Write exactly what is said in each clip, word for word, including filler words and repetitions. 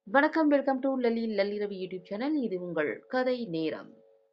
வணக்கம். Welcome to Lali Lalli Ravi YouTube channel. இது உங்கள் கதை நேரம்.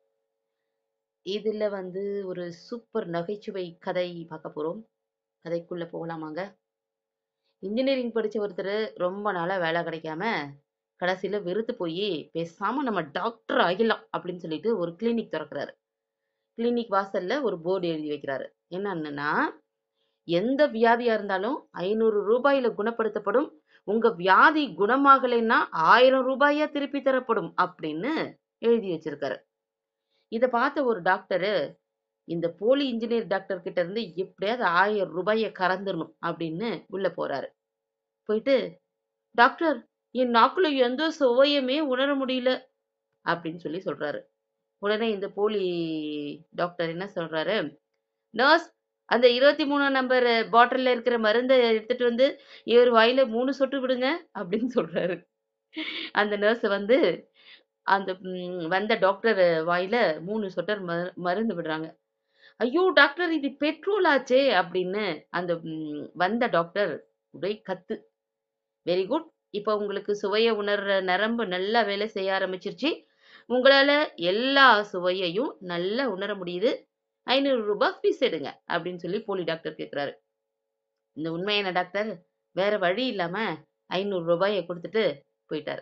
இதுல வந்து ஒரு சூப்பர் நகைச்சுவை கதை பார்க்க போறோம். கதைக்குள்ள போகலாமாங்க? இன்ஜினியரிங் படிச்ச ஒருத்தர் ரொம்ப நாளா வேலை கிடைக்காம கடைசியில வெறுத்து போய் பேசாம நம்ம டாக்டர் ஆகிடலாம் அப்படின்னு சொல்லிட்டு ஒரு கிளினிக் திறக்கிறாரு. கிளினிக் வாசல்ல ஒரு போர்டு எழுதி வைக்கிறாரு. என்னன்னா, எந்த வியாதியா இருந்தாலும் ஐநூறு ரூபாயில குணப்படுத்தப்படும். உங்க வியாதி குணமாகலைன்னா ஆயிரம் ரூபாயா திருப்பி தரப்படும் அப்படின்னு எழுதி வச்சிருக்காரு. இத பார்த்த ஒரு டாக்டரு, இந்த போலி இன்ஜினியர் டாக்டர் கிட்ட இருந்து எப்படியாவது ஆயிரம் ரூபாய கறந்துரணும் அப்படின்னு உள்ள போறாரு. போயிட்டு, டாக்டர், என் நாக்குல எந்த சுவையுமே உணர முடியல அப்படின்னு சொல்லி சொல்றாரு. உடனே இந்த போலி டாக்டர் என்ன சொல்றாரு, நர்ஸ், அந்த இருபத்தி மூணாம் நம்பர் பாட்டில்ல இருக்கிற மருந்த எடுத்துட்டு வந்து இவர் வாயில மூணு சொட்டு விடுங்க அப்படின்னு சொல்றாரு. அந்த நர்ஸ் வந்து அந்த ம், வந்த டாக்டர் வாயில மூணு சொட்டர் மரு மருந்து விடுறாங்க. ஐயோ! டாக்டர், இது பெட்ரோல் ஆச்சே! அப்படின்னு அந்த ம் வந்த டாக்டர் ஒரே கத்து. Very good. இப்ப உங்களுக்கு சுவைய உணர்ற நரம்பு நல்லா வேலை செய்ய ஆரம்பிச்சிருச்சு. உங்களால எல்லா சுவையையும் நல்லா உணர முடியுது. ரூ. ஐநூறு ஃபீஸ் எடுங்க அப்படின்னு சொல்லி போலி டாக்டர் கேட்கிறாரு. இந்த உண்மை என்ன டாக்டர்? வேற வழி இல்லாம ரூ. ஐநூறு குடுத்துட்டு போயிட்டாரு.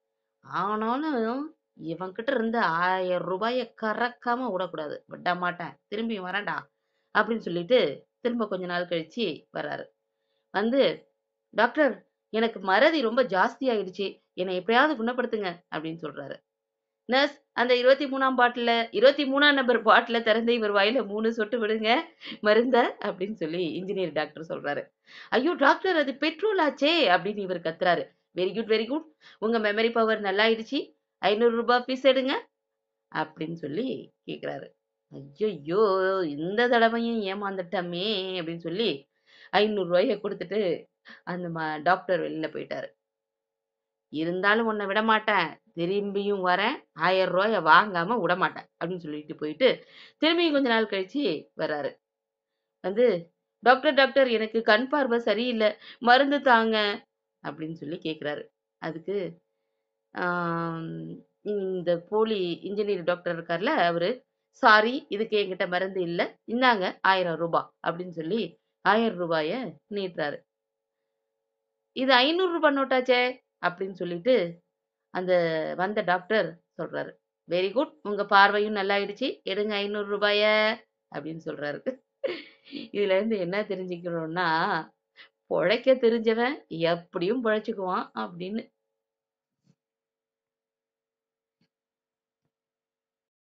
ஆனாலும் இவன்கிட்ட இருந்து ரூ. ஆயிரம் கறக்காம விடக்கூடாது. விட மாட்டேன். திரும்பி வரேன்டா அப்படின்னு சொல்லிட்டு திரும்ப கொஞ்ச நாள் கழிச்சு வர்றாரு. வந்து, டாக்டர், எனக்கு மறதி ரொம்ப ஜாஸ்தி ஆயிடுச்சு. என்னை எப்படியாவது குணப்படுத்துங்க அப்படின்னு சொல்றாரு. நர்ஸ், அந்த இருபத்தி மூணாம் பாட்டில இருபத்தி மூணாம் நம்பர் பாட்டில திறந்து இவர் வாயில மூணு சொட்டு விடுங்க மருந்த அப்படின்னு சொல்லி இன்ஜினியர் டாக்டர் சொல்றாரு. ஐயோ டாக்டர், அது பெட்ரோல் ஆச்சே அப்படின்னு இவர் கத்துறாரு. Very good, very good. உங்க மெமரி பவர் நல்லாயிடுச்சு. ரூ. ஐநூறு ஃபீஸ் எடுங்க அப்படின்னு சொல்லி கேட்கிறாரு. ஐயையோ! இந்த தடவையும் ஏமாந்துட்டமே அப்படின்னு சொல்லி ரூ. ஐநூறு குடுத்துட்டு அந்த ம டாக்டர் வெளில போயிட்டாரு. இருந்தாலும் உன்னை விட மாட்டேன். திரும்பியும் வரேன். ரூ. ஆயிரம் வாங்காம விடமாட்டேன் அப்படின்னு சொல்லிட்டு போயிட்டு திரும்பியும் கொஞ்ச நாள் கழிச்சு வர்றாரு. வந்து, டாக்டர், டாக்டர், எனக்கு கண் பார்வை சரியில்லை. மருந்து தாங்க அப்படின்னு சொல்லி கேட்கிறாரு. அதுக்கு ஆம், இந்த போலி இன்ஜினியர் டாக்டர் இருக்கார்ல அவரு, சாரி, இதுக்கு என்கிட்ட மருந்து இல்ல. இந்தாங்க ரூ. ஆயிரம் அப்படின்னு சொல்லி ரூ. ஆயிரம் நீட்டுறாரு. இது ரூ. ஐநூறு நோட்டாச்சே அப்படின்னு சொல்லிட்டு அந்த வந்த டாக்டர் சொல்றாரு. Very good. உங்க பார்வையும் நல்லாயிடுச்சு. எடுங்க ரூ. ஐநூறு அப்படின்னு சொல்றாரு. இதுல இருந்து என்ன தெரிஞ்சுக்கிறோம்னா, பொழைக்க தெரிஞ்சவன் எப்படியும் பொழைச்சுக்குவான் அப்படின்னு.